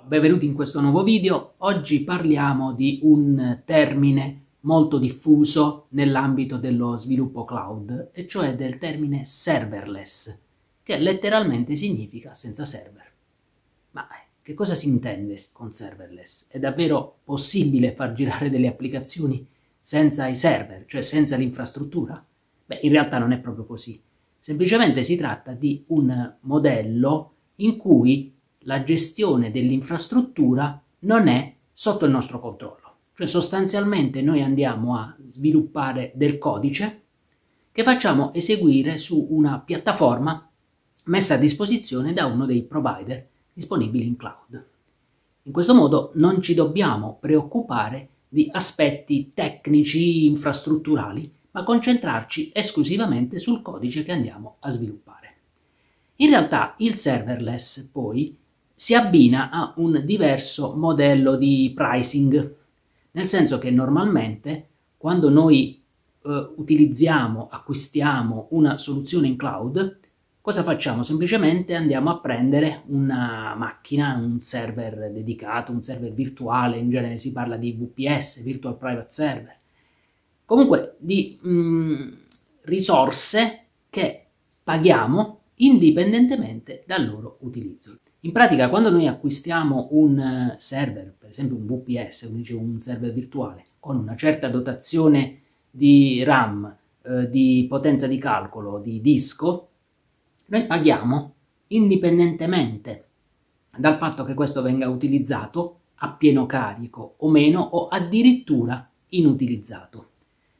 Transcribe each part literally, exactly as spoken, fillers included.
benvenuti in questo nuovo video. Oggi parliamo di un termine molto diffuso nell'ambito dello sviluppo cloud, e cioè del termine serverless, che letteralmente significa senza server. Ma che cosa si intende con serverless? È davvero possibile far girare delle applicazioni senza i server, cioè senza l'infrastruttura? Beh, in realtà non è proprio così. Semplicemente si tratta di un modello in cui la gestione dell'infrastruttura non è sotto il nostro controllo. Cioè sostanzialmente noi andiamo a sviluppare del codice che facciamo eseguire su una piattaforma messa a disposizione da uno dei provider disponibili in cloud. In questo modo non ci dobbiamo preoccupare di aspetti tecnici, infrastrutturali, ma concentrarci esclusivamente sul codice che andiamo a sviluppare. In realtà il serverless poi si abbina a un diverso modello di pricing, nel senso che normalmente quando noi eh, utilizziamo, acquistiamo una soluzione in cloud, cosa facciamo? Semplicemente andiamo a prendere una macchina, un server dedicato, un server virtuale, in genere si parla di V P S, Virtual Private Server, comunque di mh, risorse che paghiamo indipendentemente dal loro utilizzo. In pratica, quando noi acquistiamo un server, per esempio un V P S, quindi un server virtuale, con una certa dotazione di RAM, eh, di potenza di calcolo, di disco, noi paghiamo indipendentemente dal fatto che questo venga utilizzato a pieno carico o meno, o addirittura inutilizzato.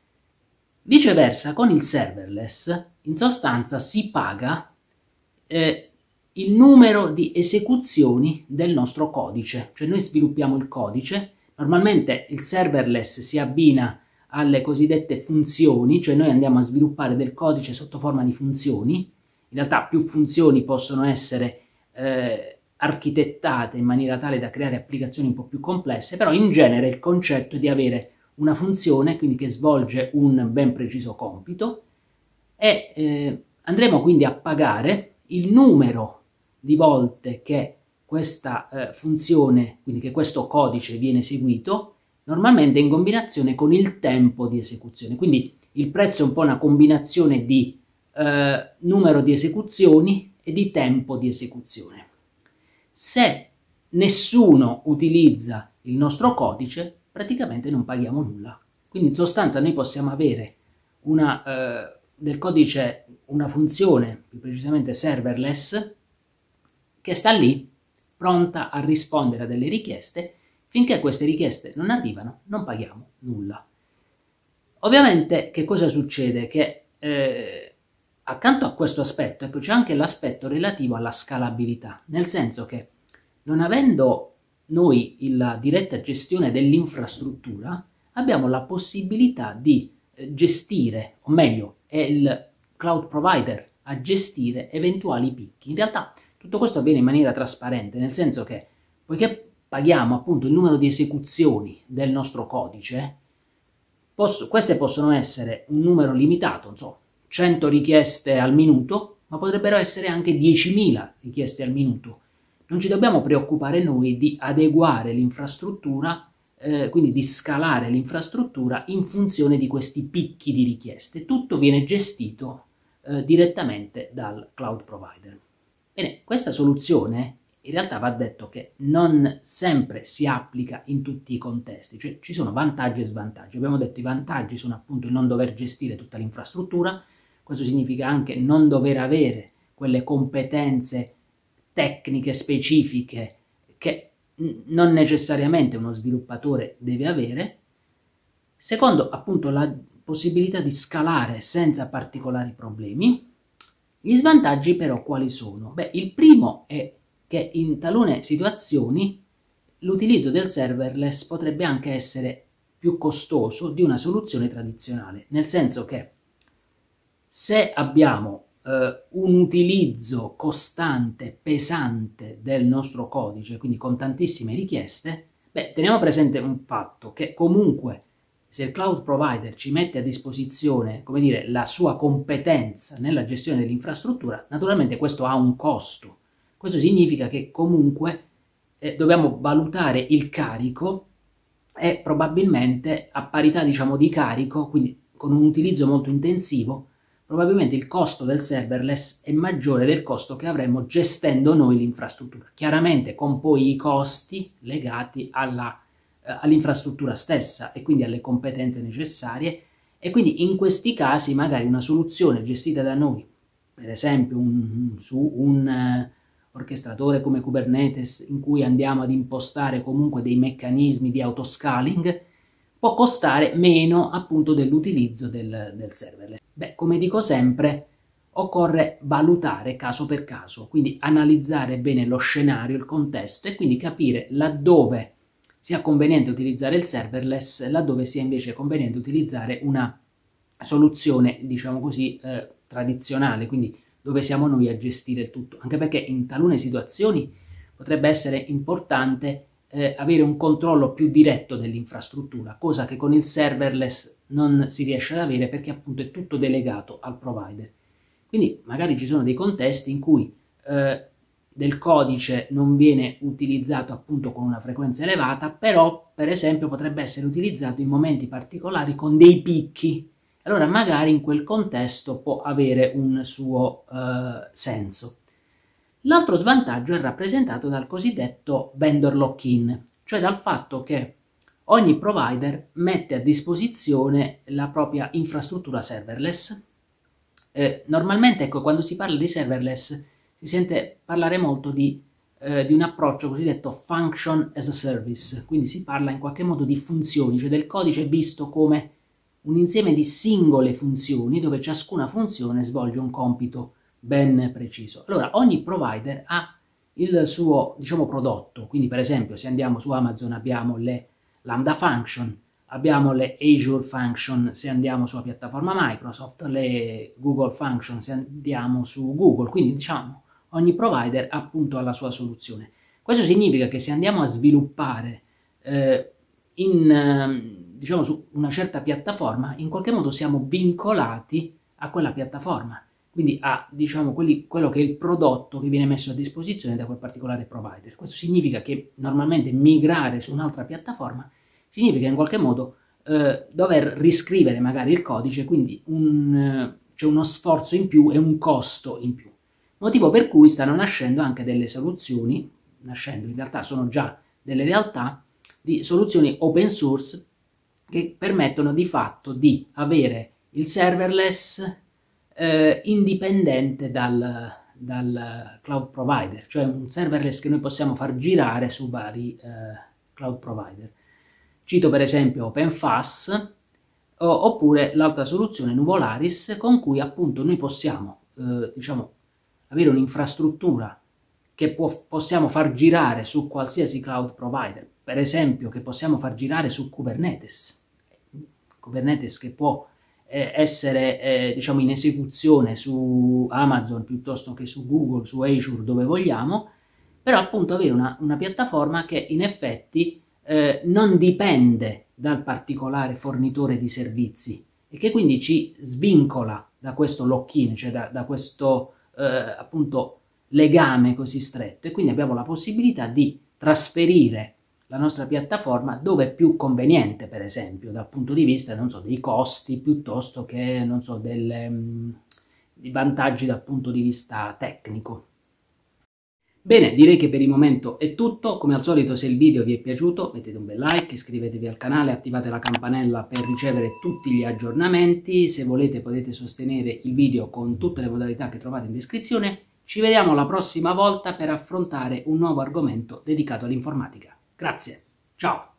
Viceversa, con il serverless, in sostanza si paga eh, il numero di esecuzioni del nostro codice, cioè noi sviluppiamo il codice, normalmente il serverless si abbina alle cosiddette funzioni, cioè noi andiamo a sviluppare del codice sotto forma di funzioni. In realtà più funzioni possono essere eh, architettate in maniera tale da creare applicazioni un po' più complesse, però in genere il concetto è di avere una funzione, quindi che svolge un ben preciso compito, e eh, andremo quindi a pagare il numero di volte che questa eh, funzione, quindi che questo codice viene eseguito, normalmente in combinazione con il tempo di esecuzione. Quindi il prezzo è un po' una combinazione di eh, numero di esecuzioni e di tempo di esecuzione. Se nessuno utilizza il nostro codice, praticamente non paghiamo nulla. Quindi in sostanza noi possiamo avere una, eh, del codice una funzione, più precisamente serverless, che sta lì pronta a rispondere a delle richieste. Finché queste richieste non arrivano, non paghiamo nulla. Ovviamente che cosa succede? Che eh, accanto a questo aspetto, ecco, c'è anche l'aspetto relativo alla scalabilità, nel senso che non avendo noi la diretta gestione dell'infrastruttura, abbiamo la possibilità di gestire, o meglio, è il cloud provider a gestire eventuali picchi. In realtà tutto questo avviene in maniera trasparente, nel senso che poiché paghiamo appunto il numero di esecuzioni del nostro codice, posso, queste possono essere un numero limitato, non so, cento richieste al minuto, ma potrebbero essere anche diecimila richieste al minuto. Non ci dobbiamo preoccupare noi di adeguare l'infrastruttura, eh, quindi di scalare l'infrastruttura in funzione di questi picchi di richieste. Tutto viene gestito eh, direttamente dal cloud provider. Bene, questa soluzione in realtà va detto che non sempre si applica in tutti i contesti, cioè ci sono vantaggi e svantaggi. Abbiamo detto i vantaggi sono appunto il non dover gestire tutta l'infrastruttura, questo significa anche non dover avere quelle competenze tecniche specifiche che non necessariamente uno sviluppatore deve avere. Secondo, appunto, la possibilità di scalare senza particolari problemi. Gli svantaggi però quali sono? Beh, il primo è che in talune situazioni l'utilizzo del serverless potrebbe anche essere più costoso di una soluzione tradizionale, nel senso che se abbiamo eh, un utilizzo costante, pesante del nostro codice, quindi con tantissime richieste, beh, teniamo presente un fatto, che comunque se il cloud provider ci mette a disposizione, come dire, la sua competenza nella gestione dell'infrastruttura, naturalmente questo ha un costo. Questo significa che comunque eh, dobbiamo valutare il carico e probabilmente a parità, diciamo, di carico, quindi con un utilizzo molto intensivo, probabilmente il costo del serverless è maggiore del costo che avremmo gestendo noi l'infrastruttura, chiaramente con poi i costi legati alla, eh, all'infrastruttura stessa e quindi alle competenze necessarie, e quindi in questi casi magari una soluzione gestita da noi, per esempio un, su un uh, orchestratore come Kubernetes, in cui andiamo ad impostare comunque dei meccanismi di autoscaling, può costare meno appunto dell'utilizzo del, del serverless. Beh, come dico sempre, occorre valutare caso per caso, quindi analizzare bene lo scenario, il contesto, e quindi capire laddove sia conveniente utilizzare il serverless, laddove sia invece conveniente utilizzare una soluzione, diciamo così, eh, tradizionale, quindi dove siamo noi a gestire il tutto, anche perché in talune situazioni potrebbe essere importante eh, avere un controllo più diretto dell'infrastruttura, cosa che con il serverless non si riesce ad avere perché appunto è tutto delegato al provider. Quindi magari ci sono dei contesti in cui eh, del codice non viene utilizzato appunto con una frequenza elevata, però per esempio potrebbe essere utilizzato in momenti particolari con dei picchi. Allora magari in quel contesto può avere un suo eh, senso. L'altro svantaggio è rappresentato dal cosiddetto vendor lock-in, cioè dal fatto che ogni provider mette a disposizione la propria infrastruttura serverless. Eh, normalmente, ecco, quando si parla di serverless si sente parlare molto di, eh, di un approccio cosiddetto function as a service, quindi si parla in qualche modo di funzioni, cioè del codice visto come un insieme di singole funzioni dove ciascuna funzione svolge un compito ben preciso. Allora, ogni provider ha il suo, diciamo, prodotto, quindi per esempio se andiamo su Amazon abbiamo le Lambda Function, abbiamo le Azure Function se andiamo sulla piattaforma Microsoft, le Google Function se andiamo su Google, quindi diciamo ogni provider appunto ha la sua soluzione. Questo significa che se andiamo a sviluppare eh, in, eh, diciamo, su una certa piattaforma, in qualche modo siamo vincolati a quella piattaforma, quindi a, diciamo, quelli, quello che è il prodotto che viene messo a disposizione da quel particolare provider. Questo significa che normalmente migrare su un'altra piattaforma significa in qualche modo eh, dover riscrivere magari il codice, quindi un, eh, c'è uno sforzo in più e un costo in più. Motivo per cui stanno nascendo anche delle soluzioni, nascendo in realtà sono già delle realtà, di soluzioni open source che permettono di fatto di avere il serverless eh, indipendente dal, dal cloud provider, cioè un serverless che noi possiamo far girare su vari eh, cloud provider. Cito per esempio OpenFaaS o, oppure l'altra soluzione Nuvolaris, con cui appunto noi possiamo eh, diciamo, avere un'infrastruttura che può, possiamo far girare su qualsiasi cloud provider, per esempio che possiamo far girare su Kubernetes, Kubernetes che può eh, essere eh, diciamo in esecuzione su Amazon piuttosto che su Google, su Azure, dove vogliamo, però appunto avere una, una piattaforma che in effetti eh, non dipende dal particolare fornitore di servizi e che quindi ci svincola da questo lock-in, cioè da, da questo eh, appunto legame così stretto, e quindi abbiamo la possibilità di trasferire la nostra piattaforma dove è più conveniente, per esempio dal punto di vista, non so, dei costi piuttosto che, non so, delle, mh, di vantaggi dal punto di vista tecnico. Bene, direi che per il momento è tutto. Come al solito, se il video vi è piaciuto mettete un bel like, iscrivetevi al canale, attivate la campanella per ricevere tutti gli aggiornamenti. Se volete potete sostenere il video con tutte le modalità che trovate in descrizione. Ci vediamo la prossima volta per affrontare un nuovo argomento dedicato all'informatica. Grazie, ciao!